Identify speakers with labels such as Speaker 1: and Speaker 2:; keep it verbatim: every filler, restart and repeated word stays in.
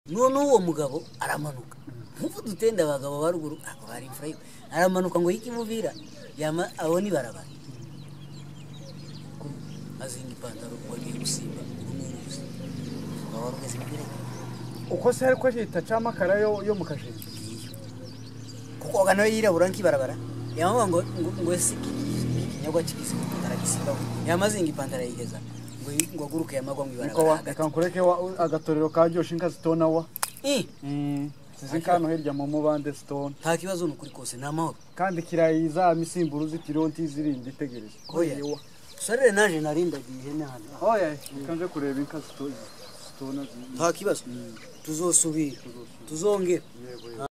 Speaker 1: none uwo mugabo aramanuka nkuko dutenda abagabo baruguru ako bari mfrayo aramanuka ngo yikimuvira yama aboni barabara azinga ipantaro wagiye gusimba n'uruzi bawarugeze imbere
Speaker 2: uko se ariko yita camakara yo yo mukajeni
Speaker 1: kuko gano yirabura nkibarabara yama ngo ngo esiki nyagwa kigize taragisimba yamazinga ipantaro yigeza ngo aguruke yamagwa mwibarabara
Speaker 2: akankureke agatorero kajyosha inka zitona wa
Speaker 1: eh
Speaker 2: zizinkano hirya mu mubande stone
Speaker 1: nta kibazo n'ukuri kose namahoro
Speaker 2: kandi kirayiza misimburu zitironti zirindi tegereje
Speaker 1: oya sorere naje narinda gihe hano
Speaker 2: oya kanje kureba inka zitona
Speaker 1: nta kibazo tuzosubira tuzongera